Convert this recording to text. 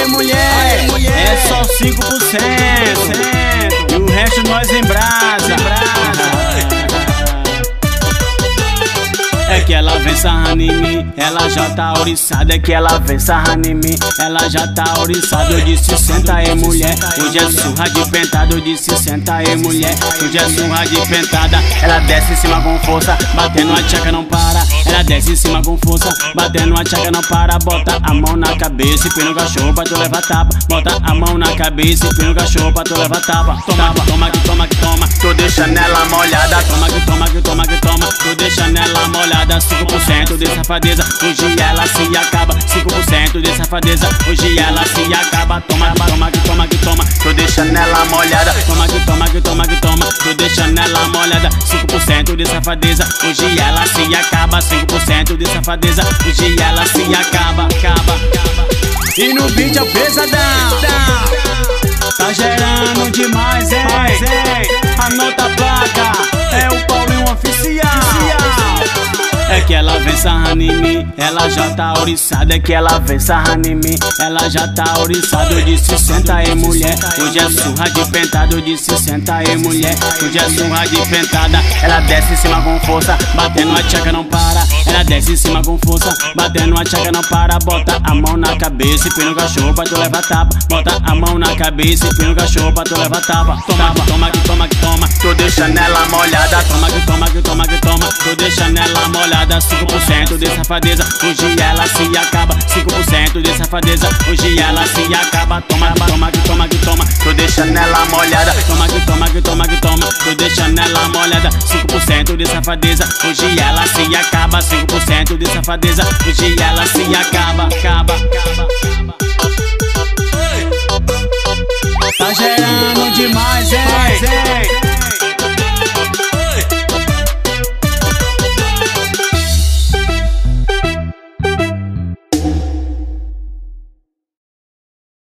mulher, é só 5%. E o resto nós em brasa. É que ela vem sarrando em mim, ela já tá oriçada. É que ela vem sarrando em mim, ela já tá oriçada. Eu disse senta aí mulher, hoje é surra de pentada. Eu disse senta aí mulher, hoje é surra de pentada. Ela desce em cima com força, batendo a tchaca não para. Ela desce em cima com força, batendo a tchaca não para. Bota a mão na cabeça e põe no cachorro pra tu levar tapa. Bota a mão na cabeça e põe no cachorro pra tu levar tapa. Toma, toma, que toma, que toma, tô deixando ela molhada. Toma, que toma, que toma, que toma, tô deixando ela molhada. 5% de safadeza, hoje ela se acaba. 5% de safadeza, hoje ela se acaba. Toma, toma, que toma, que toma, tô deixando ela molhada. Toma, que toma, que toma, que toma, tô deixando ela molhada. 5% de safadeza, hoje ela se acaba. 5% de safadeza, hoje ela se acaba. E no beat é o pesadão, tá gerando demais, hein? Anota a placa, é o Paulinho oficial. É que ela vem sarrando em mim, ela já tá oriçada. É que ela vem sarrando em mim, ela já tá oriçada. Eu disse senta aí mulher, hoje é surra de pentada. Eu disse senta aí mulher, hoje é surra de pentada. Ela desce em cima com força, batendo a tchaca não para. Ela desce em cima com força, batendo a tchaca não para. Bota a mão na cabeça e põe no cachorro pra tu levar tapa. Bota a mão na cabeça e põe no cachorro pra tu levar tapa. Toma, toma, que toma, que toma, tô deixando ela molhada. Toma, que toma, que toma, que toma, tô deixando ela molhada. 5% de safadeza, hoje ela se acaba. 5% de safadeza, hoje ela se acaba. Toma, toma, que toma, que toma, tô deixando ela molhada. Toma, que toma, que toma, que toma, tô deixando ela molhada. 5% de safadeza, hoje ela se acaba. 5% de safadeza, hoje ela se acaba. Tá gerando demais, hein?